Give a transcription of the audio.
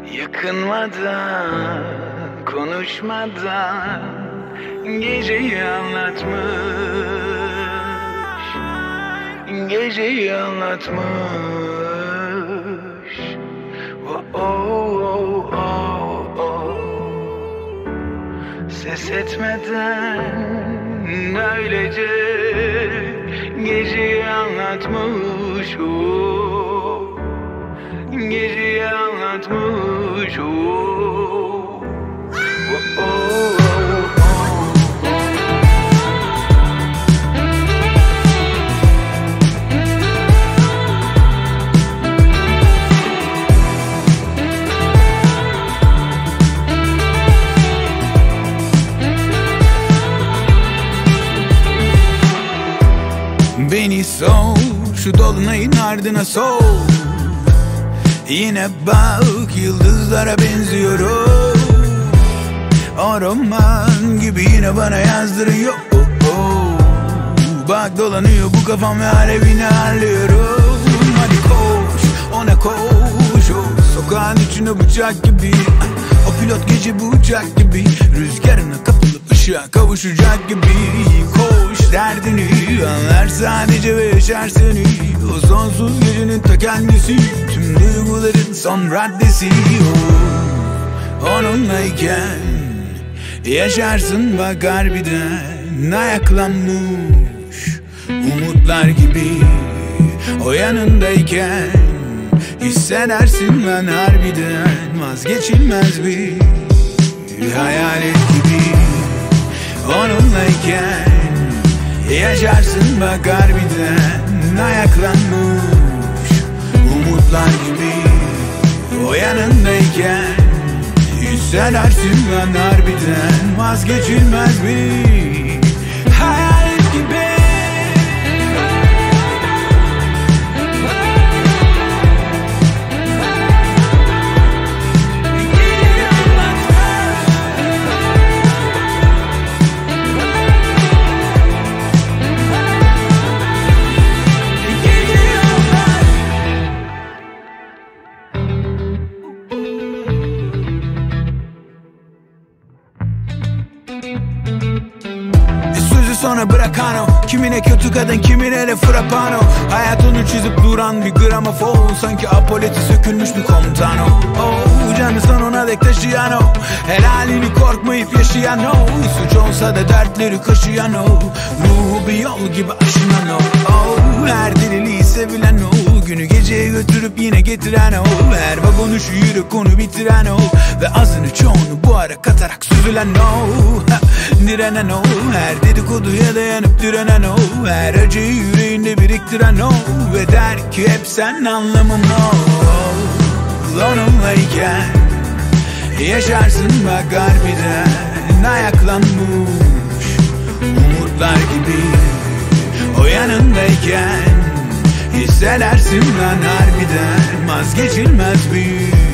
Yakınmadan, konuşmadan geceyi anlatmış, geceyi anlatmış. Oh, oh, oh, oh. Ses etmeden öylece geceyi anlatmış. Oh, geceyi anlatmış. Oh, oh, oh. Beni sor, şu dolunayın ardına sor. Yine bak, yıldızlara benziyorum. O roman gibi yine bana yazdırıyor. Bak dolanıyor bu kafam ve alevini harlıyorum. Hadi koş, ona koş. O sokağın içine bıçak gibi. O pilot gece bu uçak gibi. Rüzgarına kapılıp ışığa kavuşacak gibi. Koş derdini anlar sadece ve yaşar seni. O sonsuz gecenin ta kendisi. Tüm duyguların son raddesi. Onunlayken yaşarsın bak harbiden. Ayaklanmış umutlar gibi. O yanındayken hissedersin ben harbiden. Vazgeçilmez bir hayalet gibi. Onunlayken yaşarsın bak harbiden. Ayaklanmış umutlar gibi. O yanındayken hissedersin ben harbiden. Vazgeçilmez bir hayalet gibi. Sonra bırakan o. Kimine kötü kadın, kimine de frappano. Hayat onu çizip duran bir gramofon. Sanki apoleti sökülmüş bir komutan o. Oh, canı sonuna dek taşıyan o. Helalini korkmayıp yaşayan o. Suç olsa da dertleri kaşıyan o. Ruhu bir yol gibi aşınan o. Oh, her deliliği sevilen o. Günü geceye götürüp yine getiren o. Her vagonu şu yürek onu bitiren o. Ve azını çoğunu bu ara katarak süzülen o. Direnen o. Her dedikoduya dayanıp direnen o. Her acıyı yüreğinde biriktiren o. Ve der ki hep sen anlamım o. Onunlayken yaşarsın bak harbiden. Ayaklanmış umutlar gibi. O yanındayken hissedersin ben harbiden. Vazgeçilmez bir